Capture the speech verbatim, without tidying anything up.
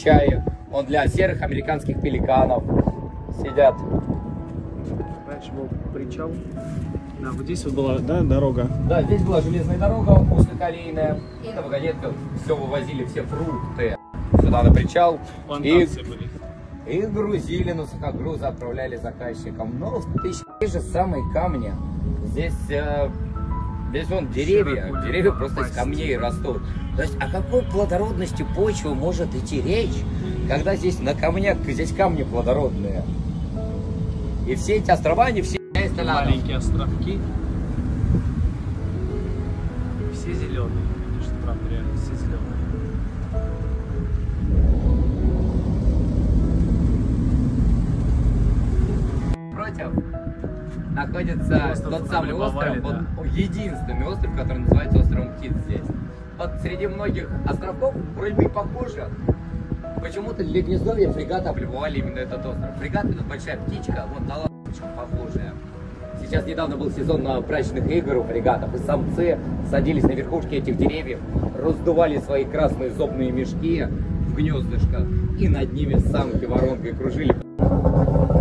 чай. Он для серых американских пеликанов сидят. Раньше был причал. Да, вот здесь вот была, да, дорога. Да, здесь была железная дорога, узкоколейная. И на вагонетках все вывозили, все фрукты сюда на причал. Плантации и, были. И грузили на сухогрузы, отправляли заказчикам. Но в те же самые камни. Здесь, э, здесь вон деревья, деревья просто из камней растут. То есть о какой плодородности почвы может идти речь, когда здесь на камнях, здесь камни плодородные. И все эти острова, они все маленькие островки. Все зеленые. Видишь, правда, реально все зеленые. Против находится остров тот самый остров, да. вот, единственный остров, который называется островом птиц здесь. Вот среди многих островков вроде бы и похоже. Почему-то для гнездовья фрегата облюбовали именно этот остров. Фрегат — это большая птичка, вот на ласточку похожая. Сейчас недавно был сезон на брачных игр у фрегатов, и самцы садились на верхушки этих деревьев, раздували свои красные зобные мешки в гнездышко, и над ними самки воронкой кружили.